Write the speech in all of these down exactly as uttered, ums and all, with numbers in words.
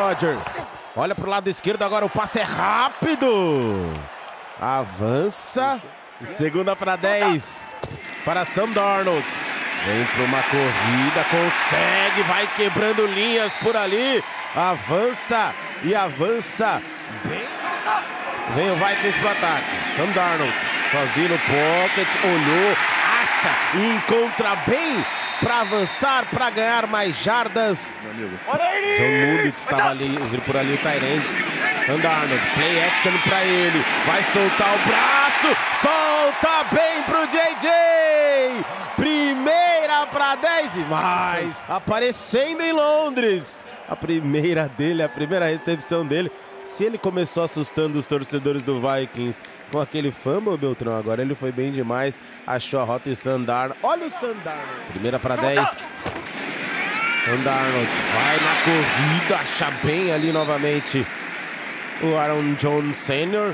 Rodgers. Olha pro lado esquerdo agora, o passe é rápido. Avança. Segunda para dez. Para Sam Darnold. Vem para uma corrida, consegue, vai quebrando linhas por ali. Avança e avança bem. Vem o Vikings pro ataque. Sam Darnold, sozinho no pocket, olhou, acha e encontra bem para avançar, para ganhar mais jardas. Meu amigo. John Mullet estava ali, por ali o tight end. Sam Darnold, play action para ele. Vai soltar o braço, solta bem pro J J. Primeira para dez e mais. Aparecendo em Londres. A primeira dele, a primeira recepção dele. Se ele começou assustando os torcedores do Vikings com aquele fumble, Beltrão, agora ele foi bem demais. Achou a rota e o Sam Darnold. Olha o Sam Darnold. Primeira para dez. Sam Darnold vai na corrida, acha bem ali novamente o Aaron Jones Sênior.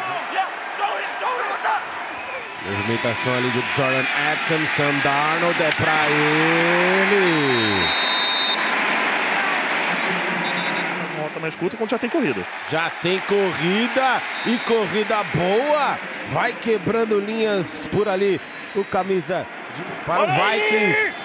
Movimentação ali do Jordan Addison. Sam Darnold é para ele. Mais curta quando já tem corrida. Já tem corrida e corrida boa. Vai quebrando linhas por ali. O camisa de... para o Vikings.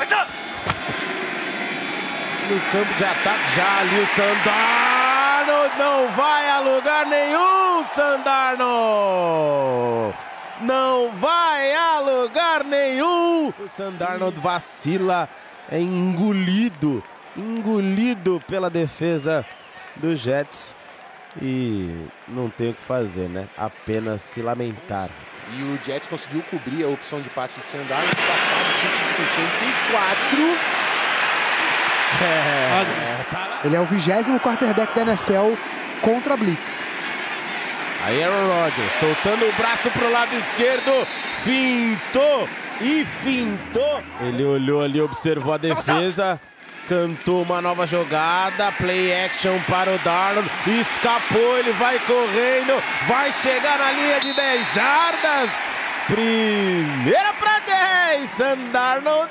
No campo de ataque já ali o Sam Darnold. Não vai a lugar nenhum, Sam Darnold. Não vai a lugar nenhum. O Sam Darnold vacila. É engolido. Engolido pela defesa do Jets e não tem o que fazer, né? Apenas se lamentar. E o Jets conseguiu cobrir a opção de passe do Sam Darnold, sacar no chute de cinquenta e quatro. É, ele é o vigésimo quarterback da N F L contra a blitz. Aí Aaron Rodgers soltando o braço pro lado esquerdo, fintou e fintou. Ele olhou ali, observou a defesa. Cantou uma nova jogada, play action para o Darnold, escapou, ele vai correndo, vai chegar na linha de dez jardas, primeira para dez, Sam Darnold.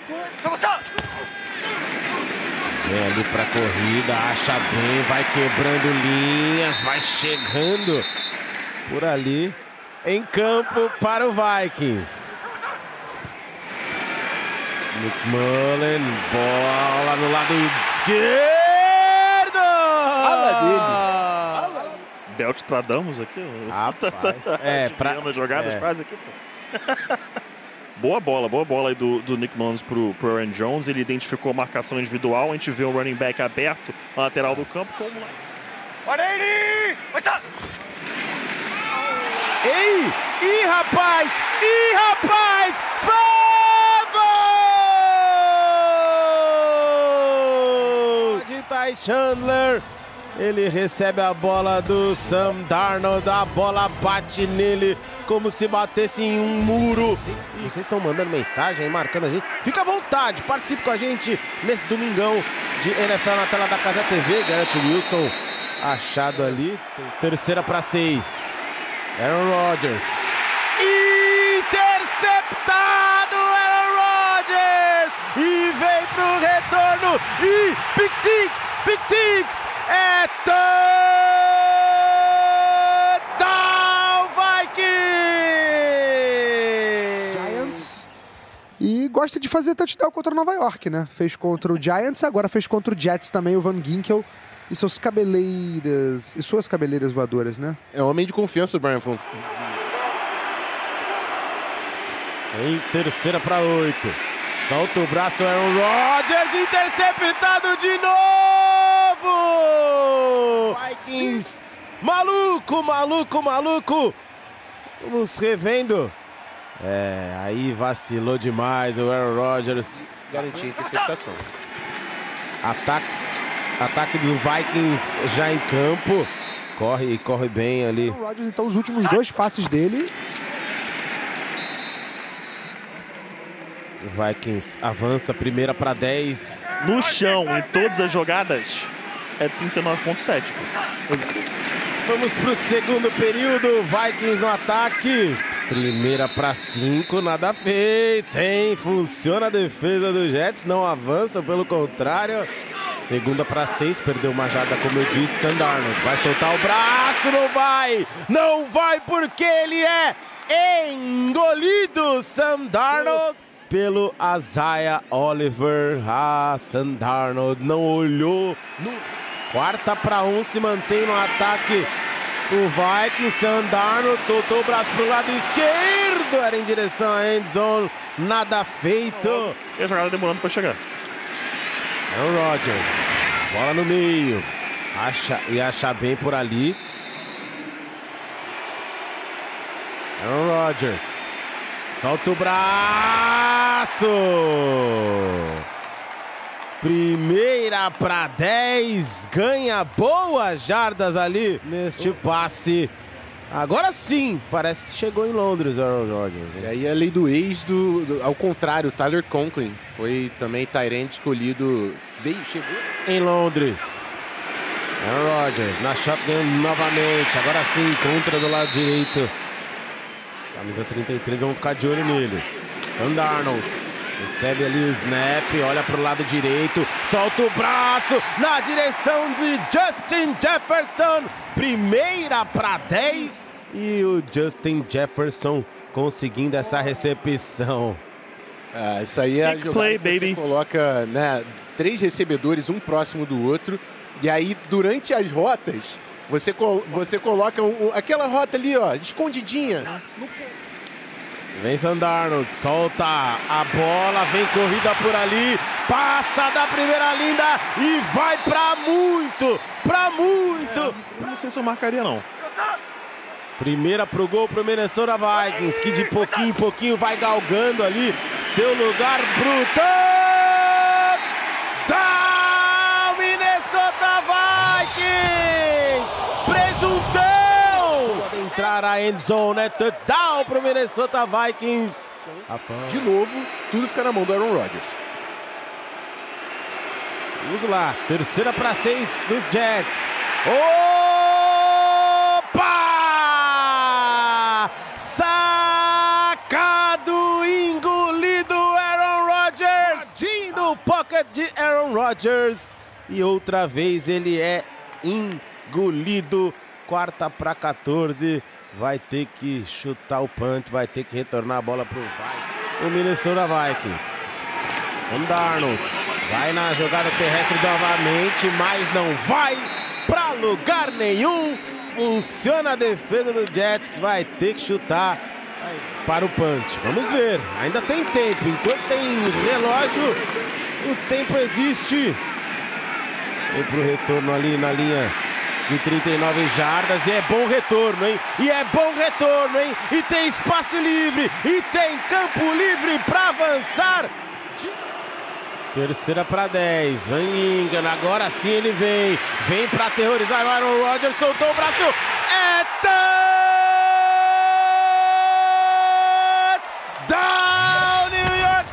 Vem ali para corrida, acha bem, vai quebrando linhas, vai chegando por ali em campo para o Vikings. Nick Mullen, bola no lado esquerdo! Fala dele! Belt Tradamos aqui. Rapaz, é, pra... jogadas é. quase aqui, pô. Boa bola, boa bola aí do, do Nick Mullens pro, pro Aaron Jones. Ele identificou a marcação individual. A gente vê o running back aberto na lateral do campo. Como lá. Ei! Ih, rapaz! Ih, rapaz! Ty Chandler, ele recebe a bola do Sam Darnold, a bola bate nele como se batesse em um muro. E vocês estão mandando mensagem aí, marcando a gente. Fica à vontade, participe com a gente nesse domingão de N F L na tela da Casa T V. Garrett Wilson achado ali. Terceira para seis. Aaron Rodgers. Interceptado Aaron Rodgers! E vem pro retorno. E Pick Six! Pick Six! É touchdown Vikings! Giants. E gosta de fazer touchdown contra Nova York, né? Fez contra o Giants, agora fez contra o Jets também, o Van Ginkel. E seus cabeleiras... E suas cabeleiras voadoras, né? É um homem de confiança, o Brian. Em terceira para oito. Solta o braço, Aaron Rodgers, interceptado de novo! Vikings, maluco, maluco, maluco! Vamos revendo. É, aí vacilou demais o Aaron Rodgers. Garantia a interceptação. Ataques, ataque do Vikings já em campo. Corre e corre bem ali. O Rodgers, então, os últimos dois passes dele... O Vikings avança, primeira para dez. No chão, em todas as jogadas, é trinta e nove ponto sete. Vamos pro segundo período. Vikings no ataque. Primeira para cinco, nada feito, hein? Funciona a defesa do Jets, não avança, pelo contrário. Segunda para seis, perdeu uma jarda, como eu disse. Sam Darnold vai soltar o braço, não vai! Não vai porque ele é engolido, Sam Darnold, pelo Isaiah Oliver. Ah, Sam Darnold não olhou. No... Quarta para um, se mantém no ataque o Vikings. Sam Darnold soltou o braço pro lado esquerdo, era em direção à end zone, nada feito. E a jogada demorando para chegar. Aaron Rodgers, bola no meio, acha, e acha bem por ali. Aaron Rodgers, solta o braço. Primeira para dez, ganha boas jardas ali neste passe. Agora sim, parece que chegou em Londres, Aaron Rodgers. E aí a lei do ex, do, do, ao contrário, Tyler Conklin foi também tight end escolhido, veio, chegou em Londres. Aaron Rodgers na shotgun novamente, agora sim, contra do lado direito. Camisa trinta e três, vamos ficar de olho nele. Sam Darnold recebe ali o snap, olha para o lado direito, solta o braço na direção de Justin Jefferson. Primeira para dez e o Justin Jefferson conseguindo essa recepção. Ah, isso aí é a jogada play, que você baby. coloca, né, três recebedores, um próximo do outro, e aí durante as rotas você, col você coloca um, aquela rota ali, ó, escondidinha. No... Vem Sam Darnold, solta a bola, vem corrida por ali, passa da primeira linha e vai pra muito, pra muito. É, não sei se eu marcaria, não. Primeira pro gol pro Minnesota Vikings, que de pouquinho em pouquinho vai galgando ali seu lugar bruto. Da Minnesota Vikings, presuntão. Entrar a end zone, é touchdown pro Minnesota Vikings. De novo, tudo fica na mão do Aaron Rodgers. Vamos lá, terceira para seis dos Jets. Opa! Sacado, engolido Aaron Rodgers. Do pocket de Aaron Rodgers. E outra vez ele é engolido. Quarta para quatorze, vai ter que chutar o punt, vai ter que retornar a bola pro Vikings. O Minnesota Vikings. Sam Darnold vai na jogada terrestre novamente, mas não vai para lugar nenhum. Funciona a defesa do Jets, vai ter que chutar para o punt. Vamos ver, ainda tem tempo, enquanto tem relógio, o tempo existe. Vem pro retorno ali na linha de trinta e nove jardas, e é bom retorno, hein? E é bom retorno, hein? E tem espaço livre, e tem campo livre para avançar. Terceira para dez, Van Ginkel, agora sim ele vem, vem para aterrorizar o Aaron Rodgers, soltou o braço, é touchdown New York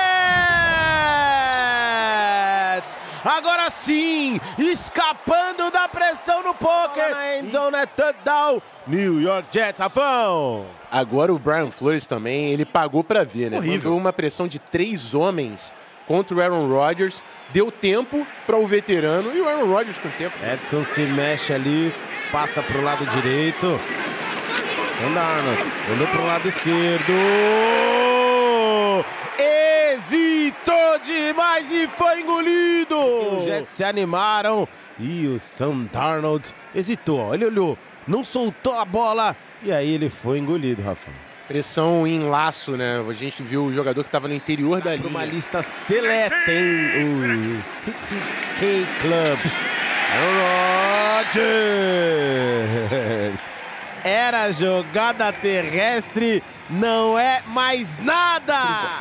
Jets! Agora sim, escapando da pressão no pocket, na endzone é touchdown New York Jets, Rafão! Agora o Brian Flores também, ele pagou para ver, né? Horrível. Mandou uma pressão de três homens contra o Aaron Rodgers, deu tempo para o veterano e o Aaron Rodgers com tempo. Edson se mexe ali, passa para o lado direito. Sam Darnold, olhou para o lado esquerdo. Hesitou demais e foi engolido. Os Jets se animaram e o Sam Darnold hesitou. Ele olhou, não soltou a bola e aí ele foi engolido, Rafa. Pressão em laço, né? A gente viu o jogador que estava no interior da linha. Uma lista seleta, hein? O sessenta K Club. Aaron Rodgers. Era jogada terrestre, não é mais nada.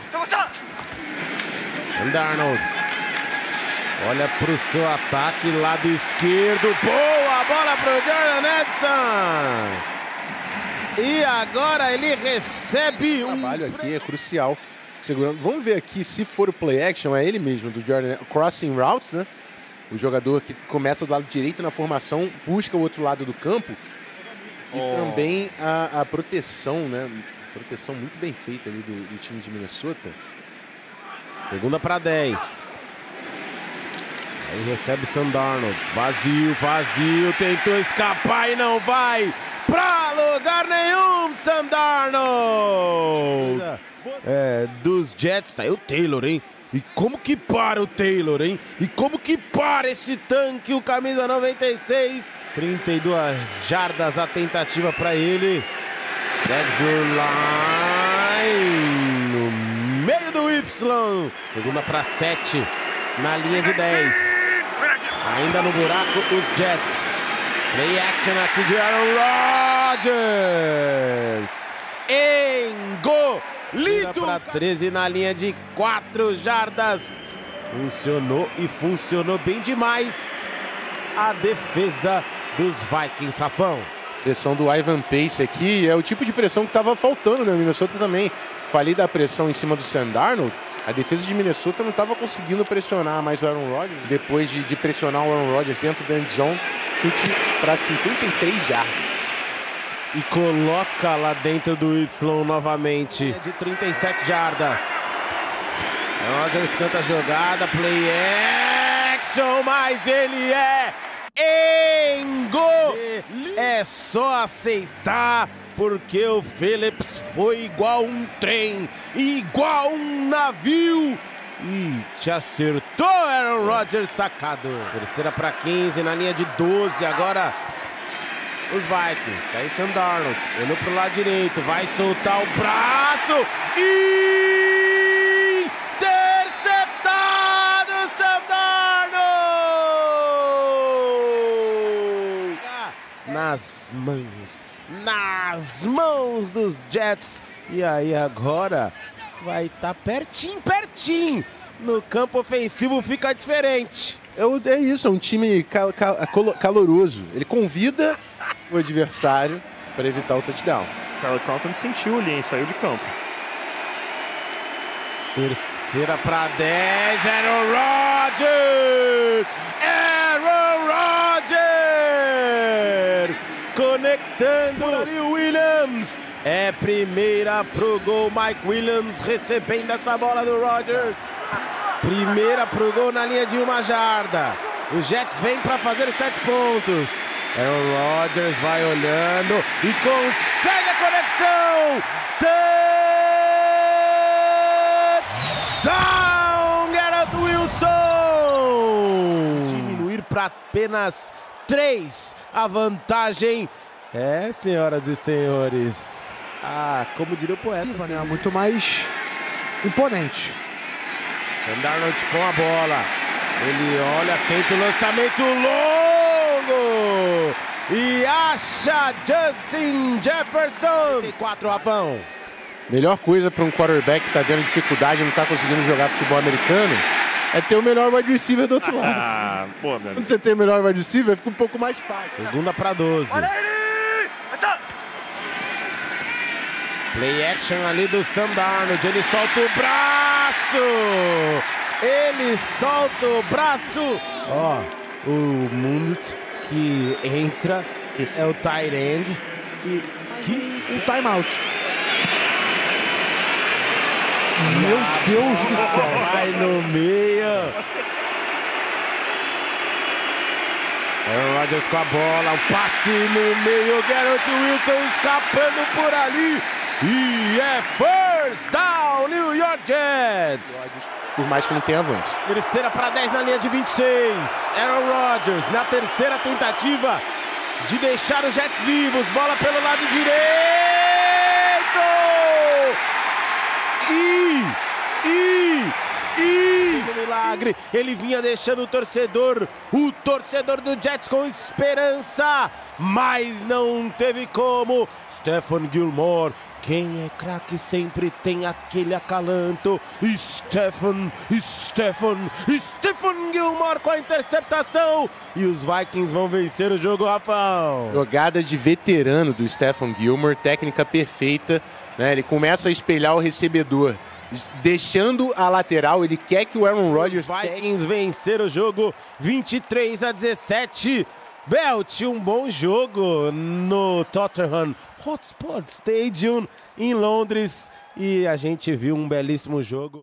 Sam Darnold. Olha pro seu ataque, lado esquerdo. Boa bola pro Jordan Edson. E agora ele recebe um... O trabalho aqui é crucial. Segurando. Vamos ver aqui se for o play action, é ele mesmo, do Jordan, crossing routes, né? O jogador que começa do lado direito na formação, busca o outro lado do campo. E Oh. também a, a proteção, né? Proteção muito bem feita ali do, do time de Minnesota. Segunda para dez. Aí recebe o Sam Darnold. Vazio, vazio. Tentou escapar e não vai pra lugar nenhum, Sam Darnold. É, dos Jets, tá aí o Taylor, hein? E como que para o Taylor, hein? E como que para esse tanque, o camisa noventa e seis. trinta e duas jardas a tentativa para ele. Drags your line no meio do Y. Segunda para sete na linha de dez. Ainda no buraco os Jets. Play action aqui de Aaron Rodgers. Engolido para treze na linha de quatro jardas. Funcionou e funcionou bem demais a defesa dos Vikings, Rafão. Pressão do Ivan Pace aqui, é o tipo de pressão que estava faltando no Minnesota também. Falei da pressão em cima do Sam Darnold. A defesa de Minnesota não estava conseguindo pressionar mais o Aaron Rodgers. Depois de, de pressionar o Aaron Rodgers dentro da end zone, chute para cinquenta e três jardas. E coloca lá dentro do Y novamente. É de trinta e sete jardas. Aaron Rodgers canta a jogada, play action, mas ele é engol. É só aceitar, porque o Phillips foi igual um trem, igual um navio. E te acertou, Aaron Rodgers, sacado. Terceira para quinze na linha de doze. Agora os Vikings. Tá aí Sam Darnold. Olhou pro lado direito. Vai soltar o braço. E interceptado, Sam Darnold. Nas mãos. Nas mãos dos Jets. E aí agora vai estar tá pertinho, pertinho. No campo ofensivo fica diferente. É, é isso, é um time cal, cal, caloroso. Ele convida o adversário para evitar o touchdown. Kyle Conklin sentiu ali, hein? Saiu de campo. Terceira para dez. Aaron Rodgers! Aaron Rodgers! Conectando ali o Williams. É primeira pro gol. Mike Williams recebendo essa bola do Rodgers. Primeira pro gol na linha de uma jarda. Os Jets vêm para fazer os sete pontos. Aaron Rodgers vai olhando e consegue a conexão. Touchdown, Garrett Wilson. Diminuir para apenas três a vantagem. É, senhoras e senhores. Ah, como diria o poeta. Sim, né? Muito mais imponente. Sam Darnold com a bola. Ele olha, tenta o lançamento longo. E acha Justin Jefferson. Tem quatro, Rafão. Melhor coisa para um quarterback que está tendo dificuldade e não está conseguindo jogar futebol americano é ter o melhor wide receiver do outro lado. Ah, pô, meu. Quando você tem o melhor wide receiver, fica um pouco mais fácil. Segunda para doze. Play action ali do Sam Darnold. Ele solta o braço. Ele solta o braço. Ó, o Mundt que entra. Isso. É o tight end. E que... um timeout. Meu Deus do céu. Vai no meio. Aaron Rodgers com a bola. Um passe no meio. Garrett Wilson escapando por ali. E é first down, New York Jets. Por mais que não tenha avanço. Terceira para dez na linha de vinte e seis. Aaron Rodgers na terceira tentativa de deixar os Jets vivos. Bola pelo lado direito. E, e, e... milagre. Ele vinha deixando o torcedor, o torcedor do Jets com esperança. Mas não teve como. Stephon Gilmore. Quem é craque sempre tem aquele acalanto. Stephon, Stephon, Stephon Gilmore com a interceptação. E os Vikings vão vencer o jogo, Rafão. Jogada de veterano do Stephon Gilmore, técnica perfeita, né? Ele começa a espelhar o recebedor, deixando a lateral. Ele quer que o Aaron Rodgers... Os Vikings vencer o jogo vinte e três a dezessete. Belt, um bom jogo no Tottenham Hotspur Stadium em Londres e a gente viu um belíssimo jogo.